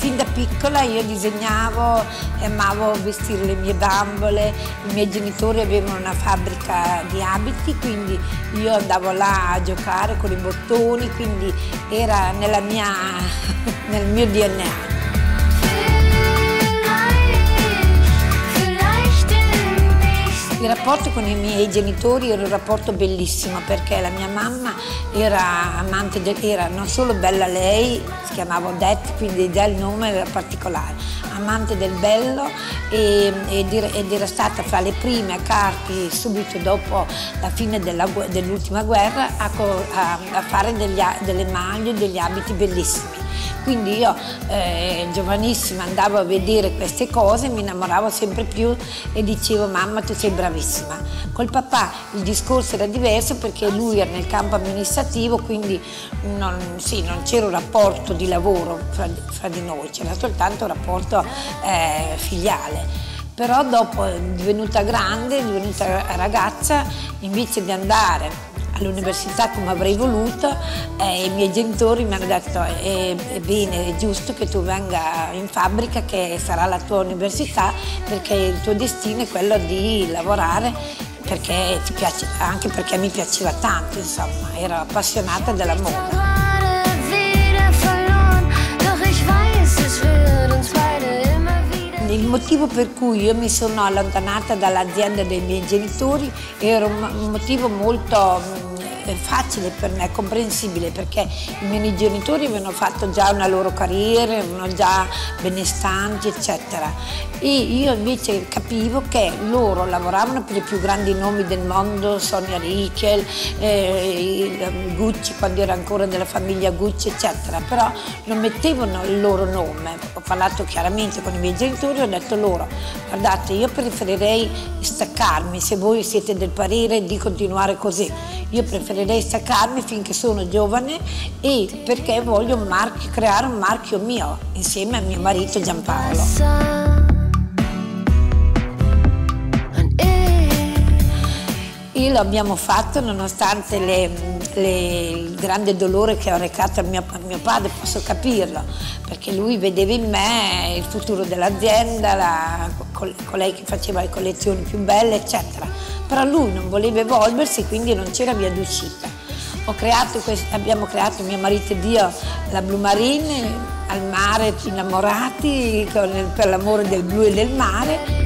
fin da piccola io disegnavo e amavo vestire le mie bambole. I miei genitori avevano una fabbrica di abiti, quindi io andavo là a giocare con i bottoni, quindi era nel mio DNA. Il rapporto con i miei genitori era un rapporto bellissimo, perché la mia mamma era amante era non solo bella lei, si chiamava Odette, quindi già il nome era particolare, amante del bello, ed era stata fra le prime a Carpi, subito dopo la fine dell'ultima guerra, a fare delle maglie, degli abiti bellissimi. Quindi io, giovanissima, andavo a vedere queste cose, mi innamoravo sempre più e dicevo: mamma, tu sei bravissima. Col papà il discorso era diverso, perché lui era nel campo amministrativo, quindi non c'era un rapporto di lavoro fra di noi, c'era soltanto un rapporto filiale. Però dopo, divenuta grande, divenuta ragazza, invece di andare all'università come avrei voluto, i miei genitori mi hanno detto: è bene, è giusto che tu venga in fabbrica, che sarà la tua università, perché il tuo destino è quello di lavorare, perché ti piace, anche perché mi piaceva tanto, insomma, ero appassionata della moda. Il motivo per cui io mi sono allontanata dall'azienda dei miei genitori era un motivo molto facile per me, comprensibile, perché i miei genitori avevano fatto già una loro carriera, erano già benestanti, eccetera. E io invece capivo che loro lavoravano per i più grandi nomi del mondo, Sonia Rykiel, Gucci, quando era ancora della famiglia Gucci, eccetera, però non mettevano il loro nome. Ho parlato chiaramente con i miei genitori e ho detto loro: guardate, io preferirei staccarmi, se voi siete del parere di continuare così, io preferirei staccarmi finché sono giovane, e perché voglio creare un marchio mio insieme a mio marito Giampaolo. E lo abbiamo fatto nonostante il grande dolore che ho recato a mio padre, posso capirlo, perché lui vedeva in me il futuro dell'azienda, colei che faceva le collezioni più belle, eccetera. Però lui non voleva evolversi, quindi non c'era via d'uscita. Abbiamo creato, mio marito ed io, la Blue Marine, al mare, innamorati, per l'amore del blu e del mare.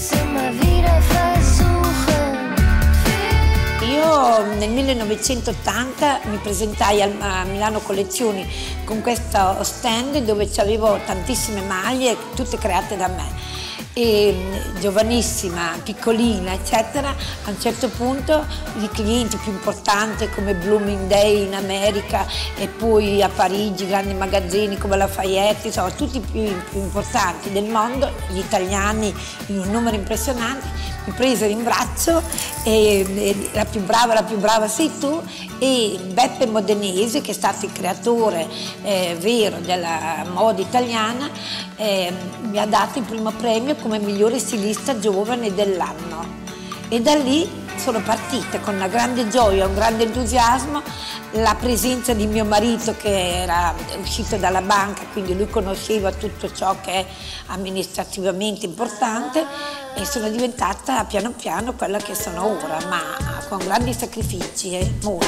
Io nel 1980 mi presentai a Milano Collezioni con questo stand dove avevo tantissime maglie, tutte create da me. E giovanissima, piccolina, eccetera, a un certo punto i clienti più importanti come Bloomingdale's in America e poi a Parigi grandi magazzini come Lafayette, insomma tutti i più importanti del mondo, gli italiani in un numero impressionante, mi presero in braccio e la più brava sei tu, e Beppe Modenese, che è stato il creatore vero della moda italiana, mi ha dato il primo premio come migliore stilista giovane dell'anno. E da lì sono partita con una grande gioia, un grande entusiasmo, la presenza di mio marito che era uscito dalla banca, quindi lui conosceva tutto ciò che è amministrativamente importante, e sono diventata piano piano quella che sono ora, ma con grandi sacrifici, molti.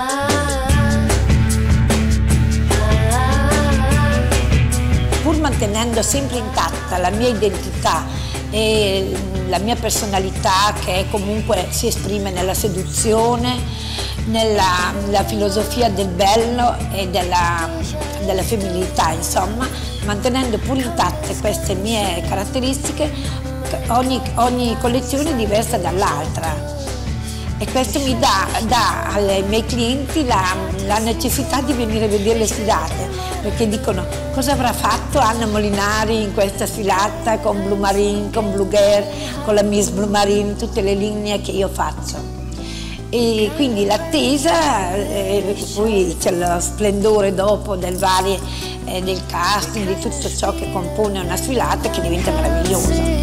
Pur mantenendo sempre intatta la mia identità e la mia personalità, che comunque si esprime nella seduzione, nella filosofia del bello e della femminilità, insomma, mantenendo pur intatte queste mie caratteristiche, ogni collezione è diversa dall'altra. E questo mi dà ai miei clienti la necessità di venire a vedere le sfilate, perché dicono: cosa avrà fatto Anna Molinari in questa sfilata con Blue Marine, con Blue Girl, con la Miss Blue Marine, tutte le linee che io faccio. E quindi l'attesa, poi c'è lo splendore dopo del casting, di tutto ciò che compone una sfilata, che diventa meravigliosa.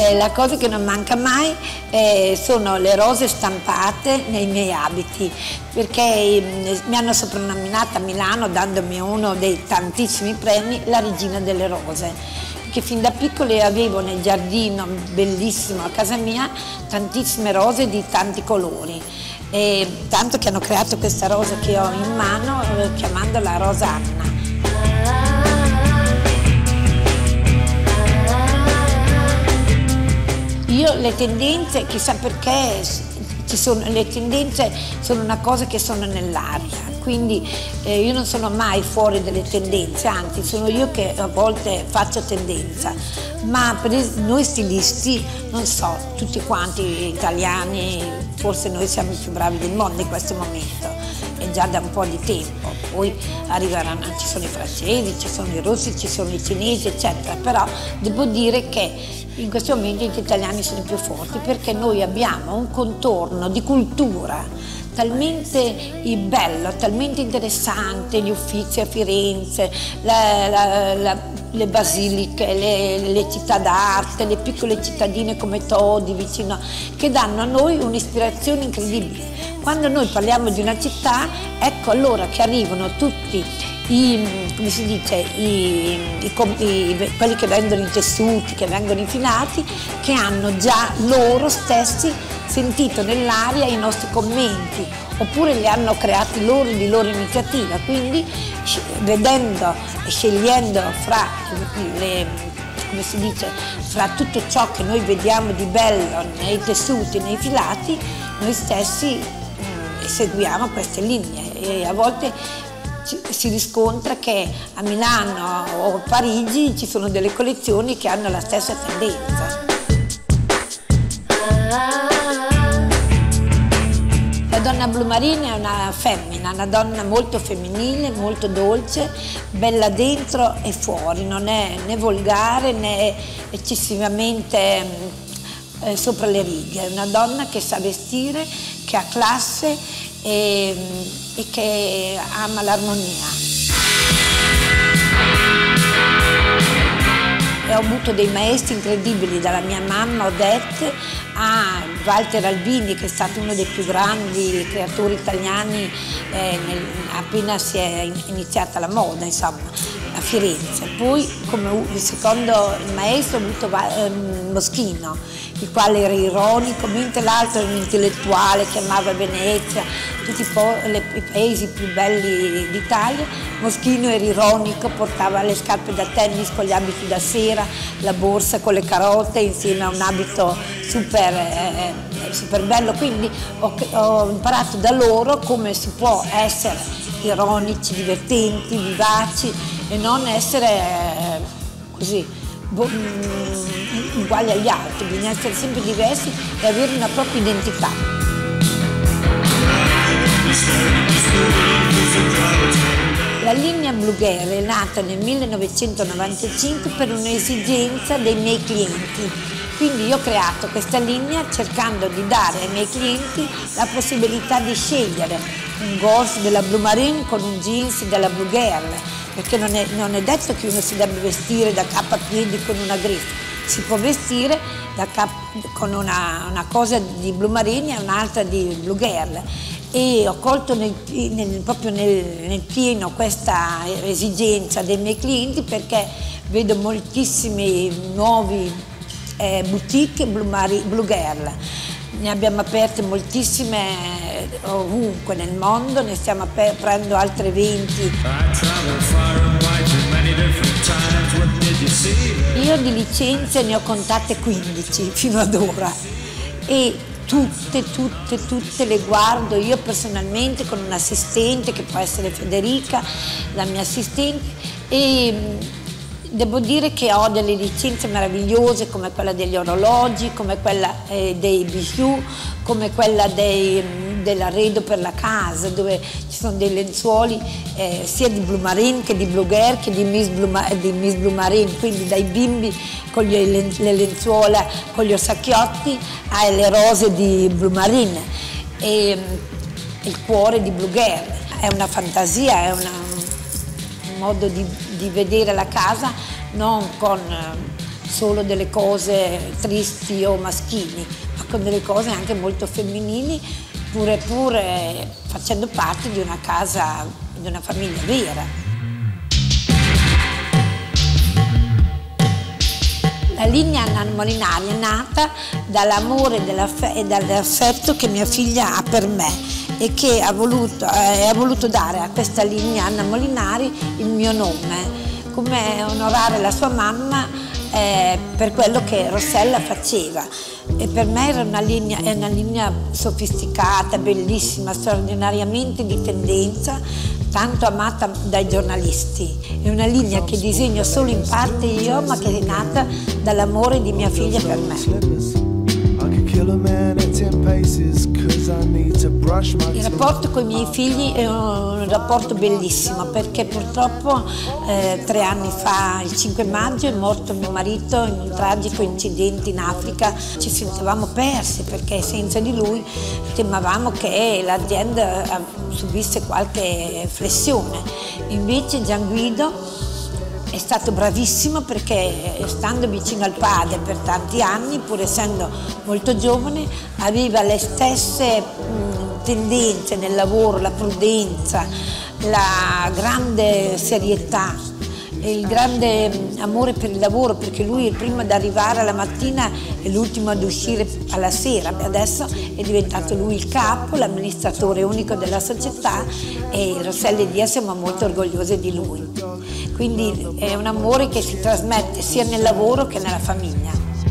La cosa che non manca mai sono le rose stampate nei miei abiti, perché mi hanno soprannominata a Milano, dandomi uno dei tantissimi premi, la regina delle rose, che fin da piccole avevo nel giardino bellissimo a casa mia tantissime rose di tanti colori, e tanto che hanno creato questa rosa che ho in mano chiamandola Rosa Anna. Io le tendenze, chissà perché, le tendenze sono una cosa che sono nell'aria, quindi io non sono mai fuori delle tendenze, anzi sono io che a volte faccio tendenza, ma per noi stilisti, non so, tutti quanti italiani, forse noi siamo i più bravi del mondo in questo momento, e già da un po' di tempo, poi arriveranno, ci sono i francesi, ci sono i russi, ci sono i cinesi, eccetera, però devo dire che in questo momento gli italiani sono più forti perché noi abbiamo un contorno di cultura talmente bello, talmente interessante, gli Uffizi a Firenze, le basiliche, le città d'arte, le piccole cittadine come Todi vicino, che danno a noi un'ispirazione incredibile. Quando noi parliamo di una città, ecco allora che arrivano tutti come si dice, quelli che vendono i tessuti, che vengono infilati, che hanno già loro stessi sentito nell'aria i nostri commenti, oppure li hanno creati loro di loro iniziativa, quindi vedendo e scegliendo fra come si dice, fra tutto ciò che noi vediamo di bello nei tessuti, nei filati, noi stessi seguiamo queste linee, e a volte si riscontra che a Milano o a Parigi ci sono delle collezioni che hanno la stessa tendenza. La donna Blue Marine è una femmina, una donna molto femminile, molto dolce, bella dentro e fuori, non è né volgare né eccessivamente sopra le righe, è una donna che sa vestire, che ha classe e che ama l'armonia. E ho avuto dei maestri incredibili, dalla mia mamma Odette a Walter Albini, che è stato uno dei più grandi creatori italiani appena si è iniziata la moda, insomma, a Firenze. Poi come secondo il maestro ho avuto Moschino, il quale era ironico, mentre l'altro era un intellettuale che amava Venezia, tutti i paesi più belli d'Italia. Moschino era ironico, portava le scarpe da tennis con gli abiti da sera, la borsa con le carote insieme a un abito super bello, quindi ho imparato da loro come si può essere ironici, divertenti, vivaci e non essere così uguali agli altri, bisogna essere sempre diversi e avere una propria identità. La linea Blue Girl è nata nel 1995 per un'esigenza dei miei clienti, quindi io ho creato questa linea cercando di dare ai miei clienti la possibilità di scegliere un golf della Blue Marine con un jeans della Blue Girl, perché non è detto che uno si debba vestire da capo a piedi con una griffa, si può vestire con una cosa di Blue Marine e un'altra di Blue Girl. E ho colto proprio nel pieno questa esigenza dei miei clienti, perché vedo moltissimi nuovi boutique Blue Girl. Ne abbiamo aperte moltissime ovunque nel mondo, ne stiamo aprendo altre 20. Io di licenze ne ho contate 15 fino ad ora e tutte le guardo io personalmente con un assistente che può essere Federica, la mia assistente, e devo dire che ho delle licenze meravigliose come quella degli orologi, come quella dei bijou, come quella dell'arredo per la casa, dove ci sono dei lenzuoli sia di Blue Marine che di Blue Girl che di Miss Blue Marine, quindi dai bimbi con le lenzuola, con gli orsacchiotti, alle rose di Blue Marine e il cuore di Blue Girl. È una fantasia, è un modo di vedere la casa non con solo delle cose tristi o maschili, ma con delle cose anche molto femminili, pure facendo parte di una casa, di una famiglia vera. La linea Nanna Molinari è nata dall'amore e dall'affetto che mia figlia ha per me e che ha voluto dare a questa linea Nanna Molinari il mio nome, come onorare la sua mamma per quello che Rossella faceva. E per me è una linea sofisticata, bellissima, straordinariamente di tendenza, tanto amata dai giornalisti. È una linea che disegno solo in parte io, ma che è nata dall'amore di mia figlia per me. Il rapporto con i miei figli è un rapporto bellissimo, perché purtroppo 3 anni fa, il 5 maggio, è morto mio marito in un tragico incidente in Africa. Ci sentivamo persi perché senza di lui temevamo che l'azienda subisse qualche flessione. Invece Gian Guido è stato bravissimo, perché stando vicino al padre per tanti anni, pur essendo molto giovane, aveva le stesse tendenze nel lavoro, la prudenza, la grande serietà, il grande amore per il lavoro, perché lui è il primo ad arrivare alla mattina e l'ultimo ad uscire alla sera. Adesso è diventato lui il capo, l'amministratore unico della società, e Rossella e Dia siamo molto orgogliose di lui. Quindi è un amore che si trasmette sia nel lavoro che nella famiglia.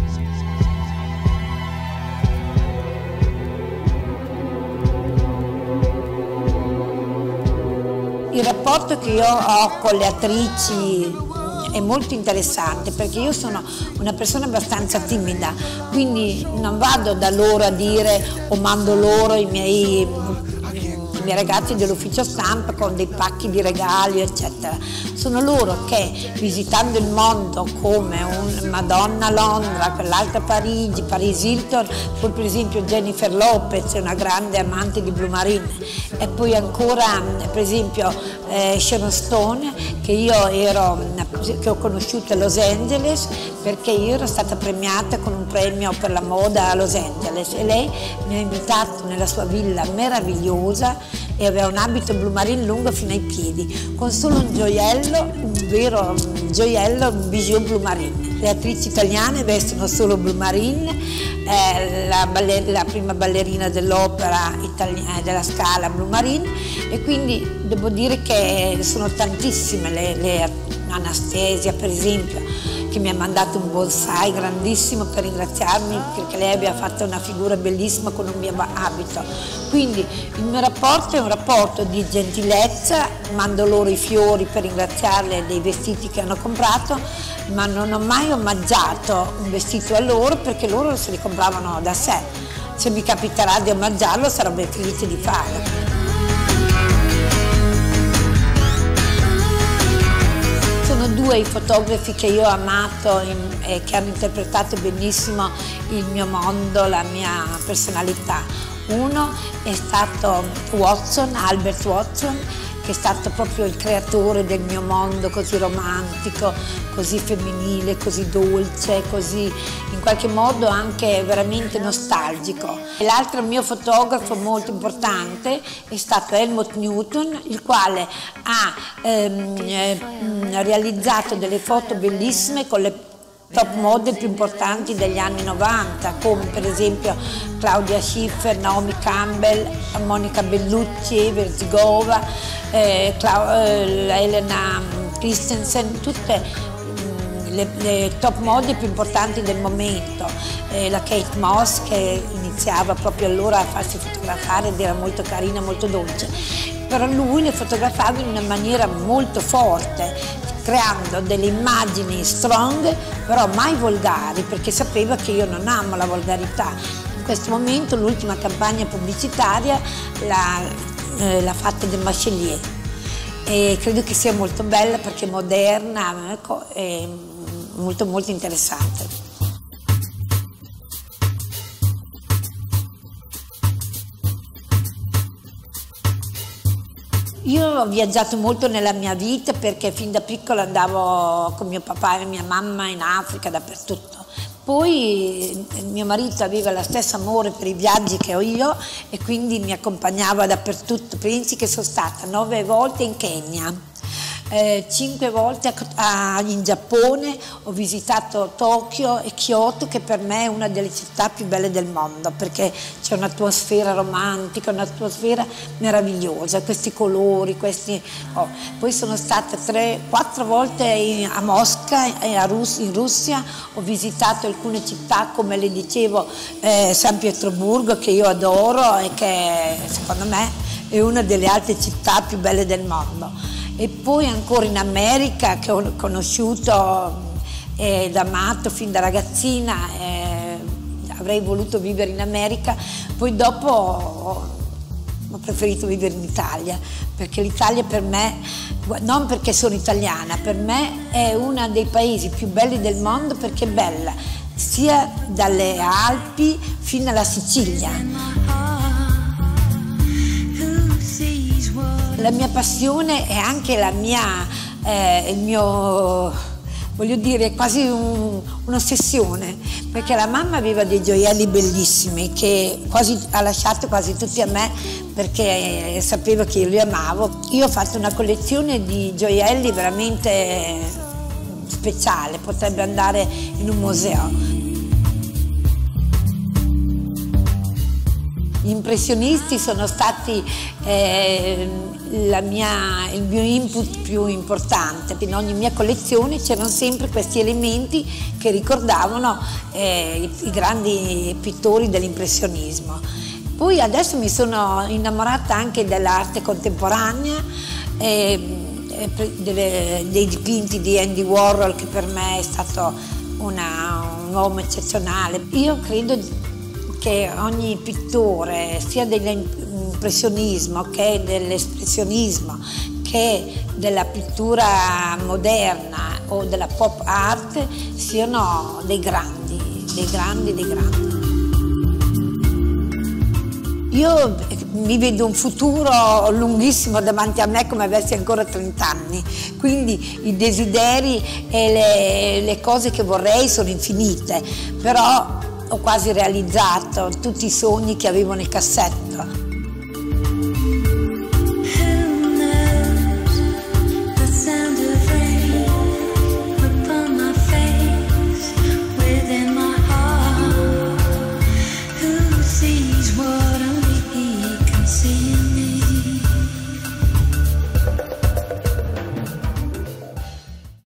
Il rapporto che io ho con le attrici è molto interessante, perché io sono una persona abbastanza timida, quindi non vado da loro a dire o mando loro i miei ragazzi dell'ufficio stampa con dei pacchi di regali eccetera. Sono loro che, visitando il mondo, come un Madonna a Londra, quell'altra a Parigi, Paris Hilton, poi per esempio Jennifer Lopez, una grande amante di Blue Marine, e poi ancora per esempio Sharon Stone, che ho conosciuto a Los Angeles, perché io ero stata premiata con un premio per la moda a Los Angeles, e lei mi ha invitato nella sua villa meravigliosa, e aveva un abito Blue Marine lungo fino ai piedi, con solo un gioiello, un vero gioiello, un bijou Blue Marine. Le attrici italiane vestono solo Blue Marine, la prima ballerina dell'opera della Scala Blue Marine, e quindi devo dire che sono tantissime Anastasia per esempio, che mi ha mandato un bonsai grandissimo per ringraziarmi, perché lei aveva fatto una figura bellissima con un mio abito. Quindi il mio rapporto è un rapporto di gentilezza, mando loro i fiori per ringraziarle dei vestiti che hanno comprato, ma non ho mai omaggiato un vestito a loro, perché loro se li compravano da sé. Se mi capiterà di omaggiarlo sarò ben felice di farlo. Sono 2 i fotografi che io ho amato e che hanno interpretato benissimo il mio mondo, la mia personalità. Uno è stato Albert Watson, che è stato proprio il creatore del mio mondo così romantico, così femminile, così dolce, così in qualche modo anche veramente nostalgico. L'altro mio fotografo molto importante è stato Helmut Newton, il quale ha realizzato delle foto bellissime con le top model più importanti degli anni 90, come per esempio Claudia Schiffer, Naomi Campbell, Monica Bellucci, Verzigova, Elena Christensen, tutte le top model più importanti del momento, la Kate Moss, che iniziava proprio allora a farsi fotografare ed era molto carina, molto dolce, però lui le fotografava in una maniera molto forte, creando delle immagini strong, però mai volgari, perché sapeva che io non amo la volgarità. In questo momento l'ultima campagna pubblicitaria l'ha fatta del Machelier, e credo che sia molto bella perché è moderna, ecco, e molto molto interessante. Io ho viaggiato molto nella mia vita perché fin da piccola andavo con mio papà e mia mamma in Africa, dappertutto. Poi mio marito aveva lo stesso amore per i viaggi che ho io e quindi mi accompagnava dappertutto. Pensi che sono stata 9 volte in Kenya. 5 volte in Giappone, ho visitato Tokyo e Kyoto, che per me è una delle città più belle del mondo perché c'è un'atmosfera romantica, un'atmosfera meravigliosa, questi colori, Poi sono stata 4 volte a Mosca, in Russia, ho visitato alcune città come le dicevo, San Pietroburgo, che io adoro e che secondo me è una delle altre città più belle del mondo. E poi ancora in America, che ho conosciuto ed amato fin da ragazzina, avrei voluto vivere in America, poi dopo ho preferito vivere in Italia, perché l'Italia per me, non perché sono italiana, per me è uno dei paesi più belli del mondo perché è bella, sia dalle Alpi fino alla Sicilia. La mia passione è anche il mio, voglio dire, quasi un'ossessione, perché la mamma aveva dei gioielli bellissimi che ha lasciato quasi tutti a me perché sapeva che io li amavo. Io ho fatto una collezione di gioielli veramente speciale, potrebbe andare in un museo. Gli impressionisti sono stati il mio input più importante. In ogni mia collezione c'erano sempre questi elementi che ricordavano i grandi pittori dell'impressionismo. Poi adesso mi sono innamorata anche dell'arte contemporanea, dei dipinti di Andy Warhol, che per me è stato un uomo eccezionale. Io credo che ogni pittore, sia dell'impressionismo che dell'espressionismo che della pittura moderna o della pop art, siano dei grandi. Io mi vedo un futuro lunghissimo davanti a me, come avessi ancora 30 anni, quindi i desideri e le cose che vorrei sono infinite, però ho quasi realizzato tutti i sogni che avevo nel cassetto.